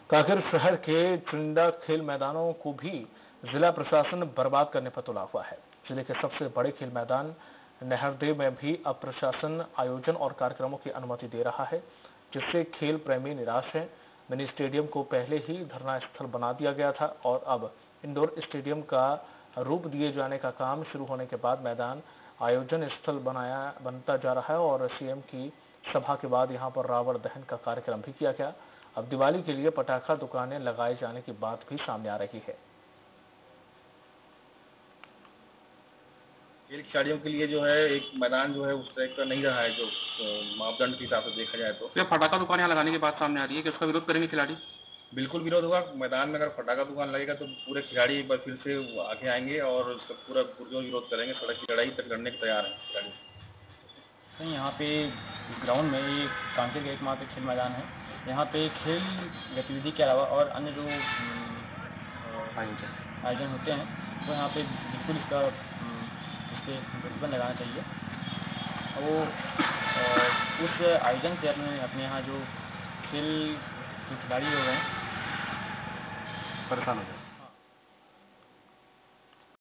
कांकेर शहर के चुनिंदा खेल मैदानों को भी जिला प्रशासन बर्बाद करने पर तुला हुआ है। जिले के सबसे बड़े खेल मैदान नहरदेव में भी अब प्रशासन आयोजन और कार्यक्रमों की अनुमति दे रहा है, जिससे खेल प्रेमी निराश हैं। मिनी स्टेडियम को पहले ही धरना स्थल बना दिया गया था और अब इंडोर स्टेडियम का रूप दिए जाने का काम शुरू होने के बाद मैदान आयोजन स्थल बनता जा रहा है और सीएम की सभा के बाद यहां पर रावण दहन का कार्यक्रम भी किया गया। अब दिवाली के लिए पटाखा दुकानें लगाए जाने की बात भी सामने आ रही है। खेल खिलाड़ियों के लिए जो है एक मैदान जो है उस टाइप का नहीं रहा है, जो मापदंड के हिसाब से देखा जाए तो क्या पटाखा दुकान यहाँ लगाने की बात सामने आ रही है कि उसका विरोध करेंगे खिलाड़ी? बिल्कुल विरोध होगा। मैदान में अगर पटाखा दुकान लगेगा तो पूरे खिलाड़ी एक बार फिर से आगे आएंगे और उसका पूरा पुरजोर विरोध करेंगे। सड़क की लड़ाई तक लड़ने को तैयार हैं खिलाड़ी। नहीं, यहाँ पे ग्राउंड में ये कांकेर का एकमात्र खेल मैदान है। यहाँ पे खेल गतिविधि के अलावा और अन्य जो आयोजन होते हैं वो यहाँ पे बिल्कुल इस पर प्रतिबंध लगाना चाहिए। वो उस आयोजन से अपने यहाँ जो खेल जो खिलाड़ी लोग हैं परेशान हो जाए।